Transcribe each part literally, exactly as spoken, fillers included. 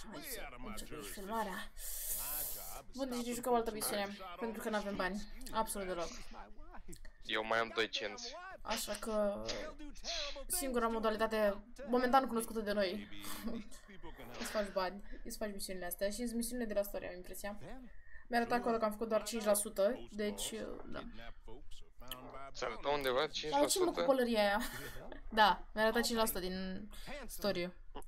Hai să înțelegi filmarea. Bun, deci jucăm o altă misiune, pentru că nu avem bani. Absolut deloc. Eu mai am doi cenți. Așa că singura modalitate momentan cunoscută de noi îți faci bani, îți faci misiunile astea și sunt misiunile de la story, am impresia. Mi-a arătat acolo că am făcut doar cinci la sută, deci da. Ți arătă undeva cinci la Dar ce mă cu sută? pălăria aia? Da, mi-a arătat cinci la sută din story.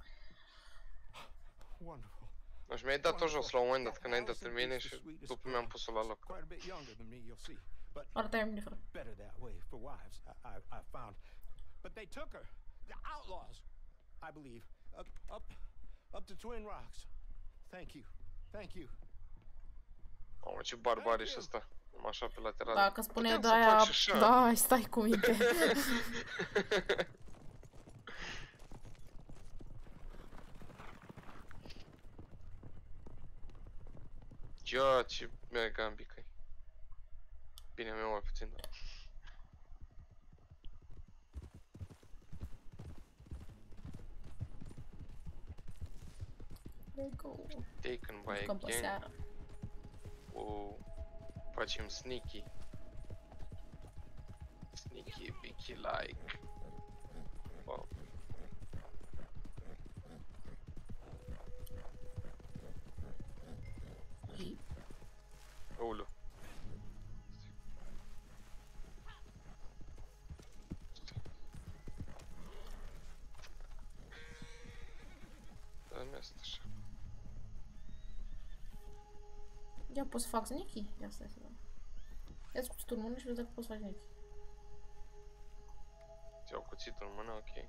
Nu știu, mi-ai dat-o jos la un moment dat când ai dat în mine și după mi-am pus-o la loc. Arătai indiferent. But they took her. The outlaws, I believe, up, up, up to Twin Rocks. Thank you, thank you. Mamă, ce barbar ești ăsta. Așa pe lateral. Da, că spune de aia... Da, stai cu minte. Ia, ce mega ambică-i. Bine, mi-au mai puțin, da. Let's go. Taken by a Jucăm pe gang. seară. Wow. Facem sneaky. Sneaky, picky like. Wow. Ulu. Da-mi asta așa. Ia, poți să fac sneaky? Ia stai să vedem. Ia-ți cuțitul în mână și vezi dacă poți să faci sneaky. Ți-au cuțitul în mână, ok.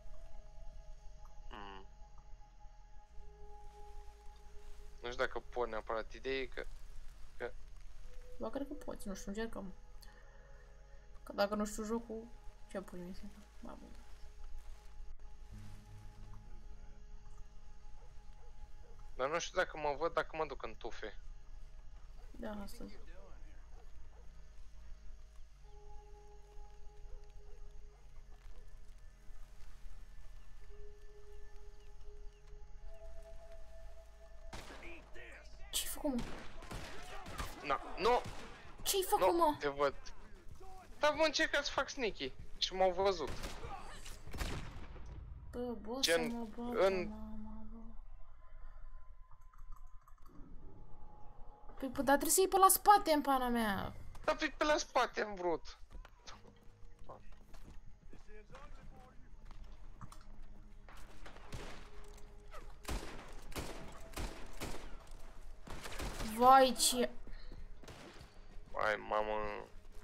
Mm. Nu știu dacă pot neapărat, ideea e că... că... Ba, cred că poți, nu știu, încercăm. Că dacă nu știu jocul, ce pui mi se? Ba, bun. Dar nu știu dacă mă văd, dacă mă duc în tufe. Da, astăzi. Ce-ai făcut, mă? Na, nu! Ce-ai făcut, Nu, mă? te văd. Dar mă încercat să fac sneaky și m-au văzut. Bă, bă, Gen, să mă bată, în- mama, bă. Păi, bă, dar trebuie să iei pe la spate, în pana mea. Dar pe, pe la spate am vrut. Vai, ce... Ai, mamă.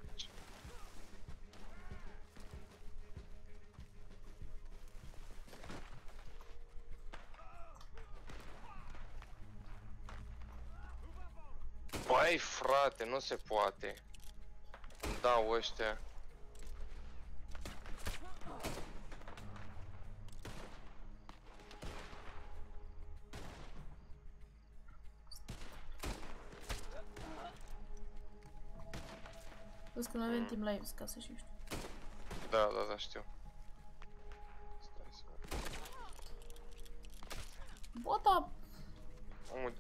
Băi, frate, nu se poate. Îmi dau ăștia. Vezi că nu avem timp live, ca să știu. Da, da, da, știu. Stai să văd. Bă, da... Omul...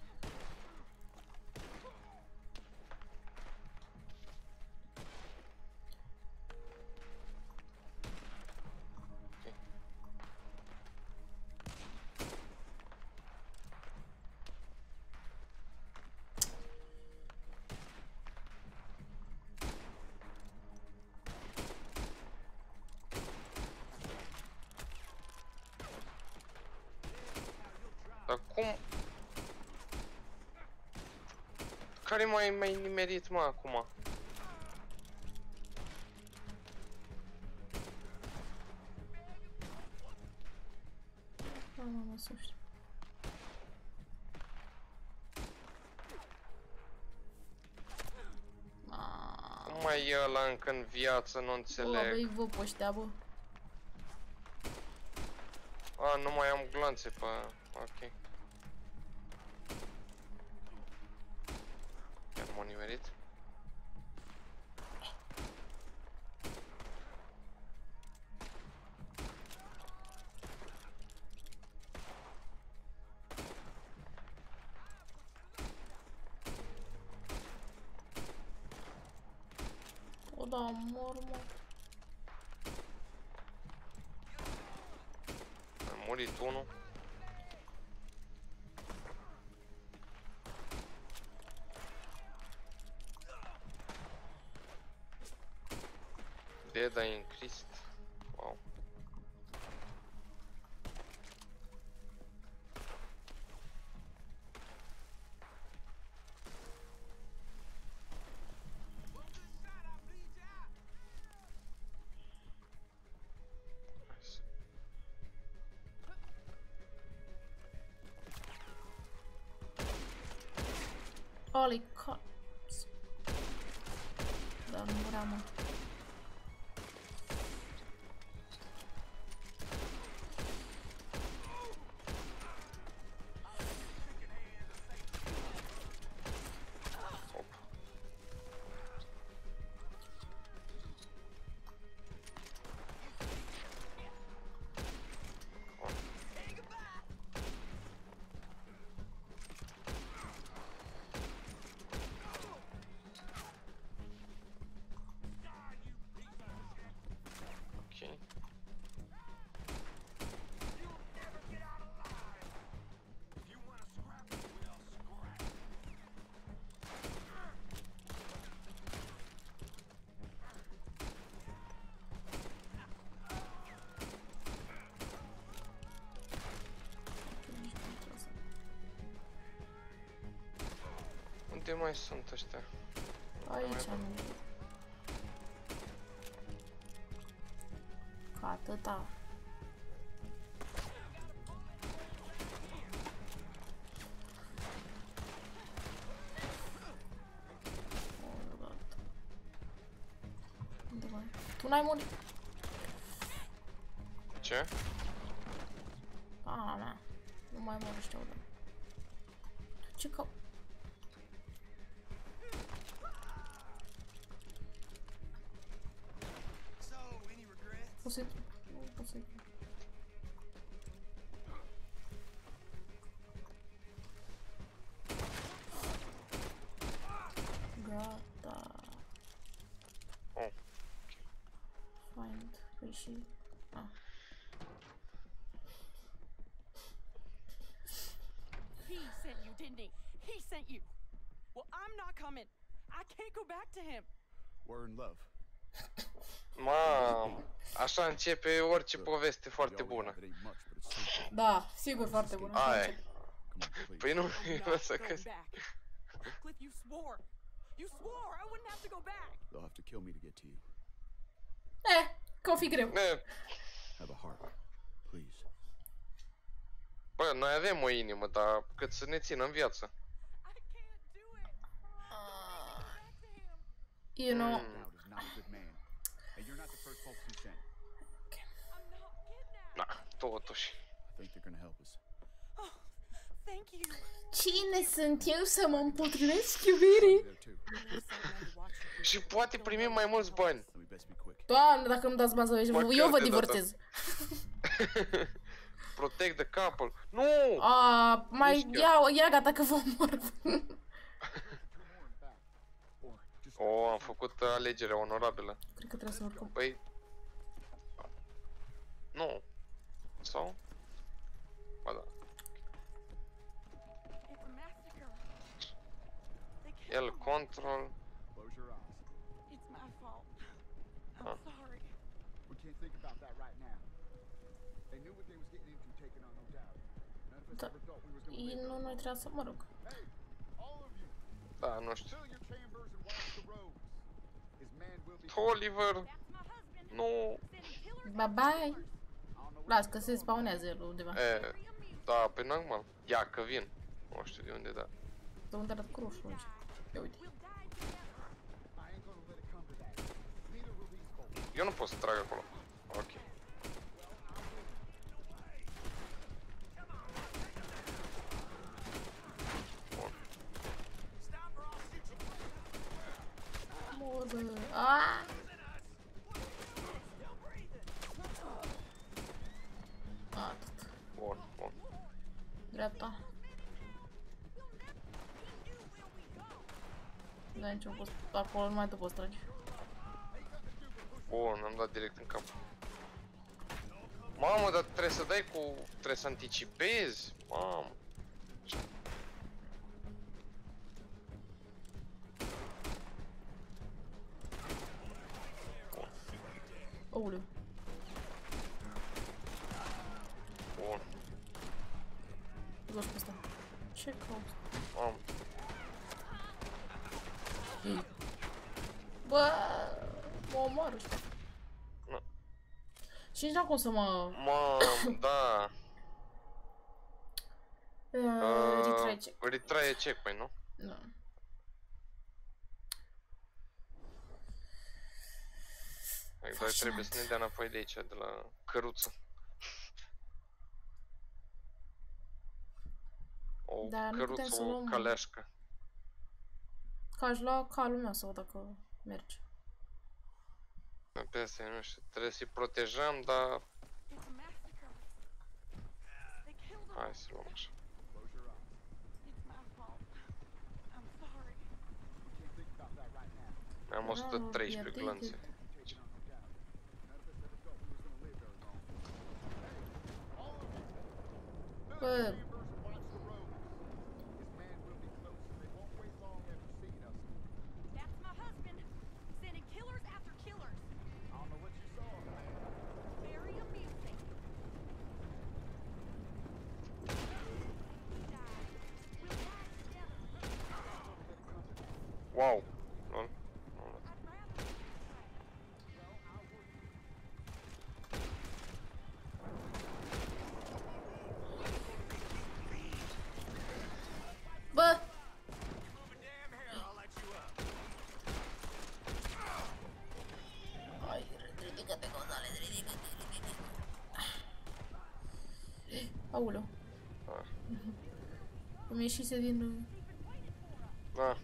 Dar cum? Care mai mai nimerit, mă, acum? Da, mă, să știu. Cum mai e ăla încă în viață, nu Bă, înțeleg. băi, vă pe ăștia, bă. A, nu mai am glanțe pe... ok. Chiar m-a nimerit. da, mor, mă. A murit unul. Dead a increased. Wow. Holy cow. Da, nu vreau, mă. Unde mai sunt ăștia? Aici am venit. Ca atâta. Unde mai? Tu n-ai murit? Ce? Pana mea. Nu mai mor ăștia odată. Ce că... Poți să-i... Nu pot să-i... Gata. Oh. Find. Păi și... Ah. He sent you, didn't he? He sent you. Well, I'm not coming. I can't go back to him. We're in love. Mamă, așa începe orice poveste foarte bună. Da, sigur foarte bună. Aia. Păi nu, I'm eu not să going căs. back. Cliff, you swore. You swore I wouldn't have to go back. They'll have to kill me to get to you. Eh, că o fi greu. Ne, Have a heart, please. bă, noi avem o inimă, dar cât să ne țină în viață. I can't do it. Back to him. You know... Mm. Now is not a good man, and you're not the first folks who sent. I'm not kidnapped. Na, totuși. I think they're gonna help us. Oh, thank you. Cine sunt eu să mă împotrivesc iubirii? There too. Și poate primim mai mulți bani. Let me best be quick. Doamne, dacă îmi dați bani să vezi, Măcar eu vă de divorțez. Protect the couple. Nu! A, mai Mișcă. ia, ia gata că vă omor. O, am făcut alegerea onorabilă. Cred că trebuie să urcăm. Păi... Nu. Sau? Ba da. It's a massacre. They killed El him. control. Close your eyes. It's my fault. I'm Huh. sorry. We can't think about that right now. They knew what they was getting into taking on, no doubt. None of us Da. ever thought we was gonna E, live. nu, noi trebuie să, mă rog. Hey, all of you, Da, nu știu. fill your chambers and watch the roads. His man will be. Oliver. Nu. Bye bye. Las că se spawnează el undeva. E, da, pe normal. Ia că vin. Nu știu de unde, da. De unde arăt crușul aici. Ia uite. I ain't gonna let it come to that. Neither will these folks. Eu nu pot să trag acolo. Ok. Bun. Mor, bă. Aaaa! Atât. Bun, bun. Dreapta. Nu ai niciun post. Acolo numai tu poți trage. Bun, am dat direct în cap. Mamă, dar trebuie să dai cu... trebuie să anticipezi? Mamă. Ouleu. Bun. Gos pe ăsta. Ce cauți? Mamă. Bă, mă omoară ăștia. Și nici n-am cum să mă... Mamă, da. Uh, retry check. Retry check, păi, nu? Da. Doar trebuie să ne dea înapoi de aici, de la căruță. O Da, nu putem căruță, să o luăm... caleașcă. Că aș lua calul meu să văd dacă merge. Pe asta, nu știu, trebuie să-i protejăm, dar... It's a massacre. They killed her. Hai să luăm așa. It's my fault. I'm sorry. Am o sută treisprezece glanțe. Bă, That's my husband. Sending killers after killers. I don't know what you saw. Very amusing. He died. We'll die together. Wow! Nu? I'd rather be this way. bă! Hai, ridică-te, Gonzales, ridică-te, ridică-te. Aoleu. Da. Îmi ieșise din... Da.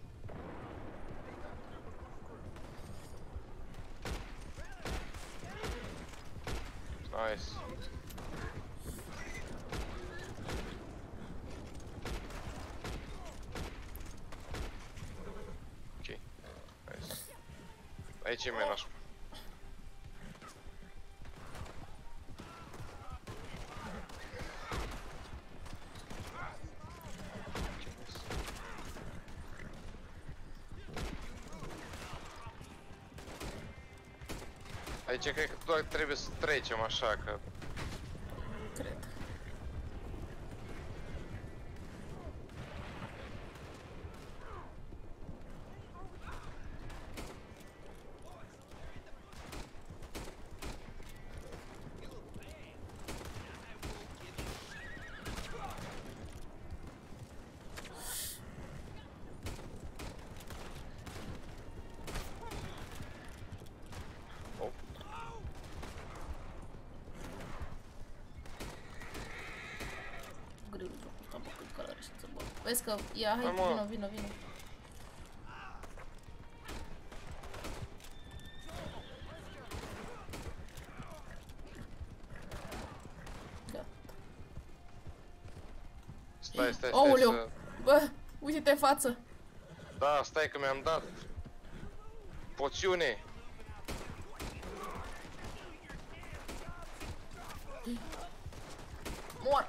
Nice. Ok. Nice. Aici e mai nașpa. Aici cred că doar trebuie să trecem așa, că... Cred. Oh. Greu jocul ăsta, bă, cât călări și bă. Vezi că... Ia, hai, Hai, mă. vină, vină, vină. Gata. Stai, stai, stai Aoleu! să... Bă, uite-te în față. Da, stai că mi-am dat. Poțiune. Mor!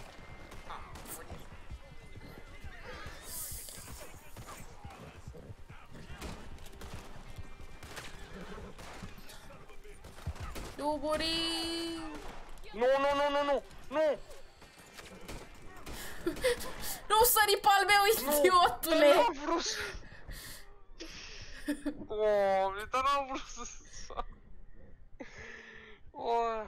Duburi! Nu, nu, nu, nu, nu, nu! Nu sări pe al meu, idiotule! Nu am vrut să... Oh, dar n-am vrut să... Oh.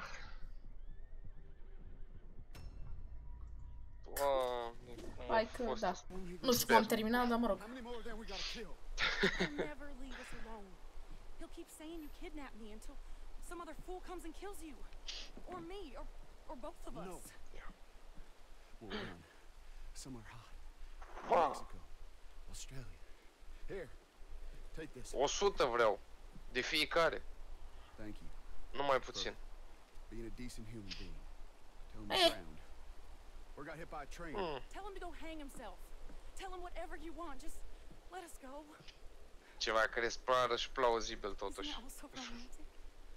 Doamne, cum a Hai că, fost da. asta? Nu știu cum am terminat, dar mă rog. How many more then we gotta kill? He'll never leave us alone. He'll keep saying you kidnapped me until some other fool comes and kills you. Or me, or, or both of us. No. We'll run somewhere hot. Wow. Mexico, Australia. Here, take this. o sută vreau. De fiecare. Thank you. Nu mai puțin. Being a decent human being. Tell him Eh. the ground. Or got hit by a train. Mm. Tell him to go hang himself. Tell him whatever you want. Just let us go. Ceva care spară și plauzibil Isn't totuși. that also romantic?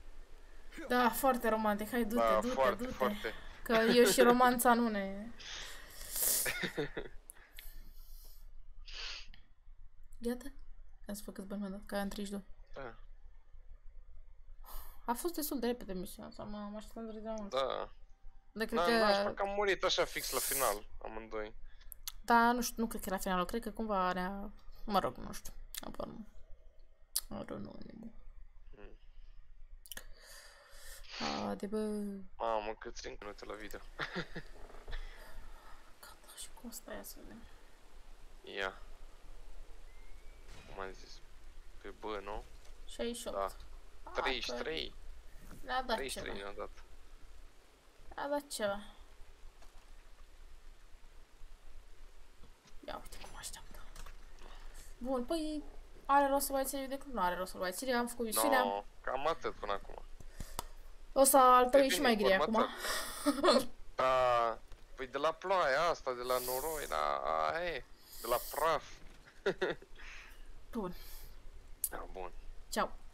Da, foarte romantic. Hai, du-te, Da, du-te, foarte, du-te. foarte. Că eu și romanța nu ne... Gata? Ați făcut câți bani mi-a dat? Că am treizeci și doi. Da. A fost destul de repede misiunea asta, mă așteptam de mult. Da. Dar cred Da, că... că am murit așa fix la final, amândoi. Da, nu știu, nu cred că era finalul, cred că cumva ne-a... Mă rog, nu știu. Apar nu. I don't know anymore. Mm. Haide, bă. Mamă, cât cinci minute la video. Gata, și cum stai ia să vedem. Ia. Cum am zis? Pe B, nu? șaizeci și opt. Da. Ah, treizeci și că trei. Ne-a dat treizeci și trei ceva. ne-a dat. Ne-a dat ceva. Ia uite cum așteaptă. Bun, păi... Are rost să mai ține decât nu are rost să mai ține. Am făcut misiunea. No, cam atât până acum. O să al tău e E și bine mai gri acum. informat. Da. Păi de la ploaia asta, de la noroi, da, a, e. De la praf. Bun. Da, bun. Ceau.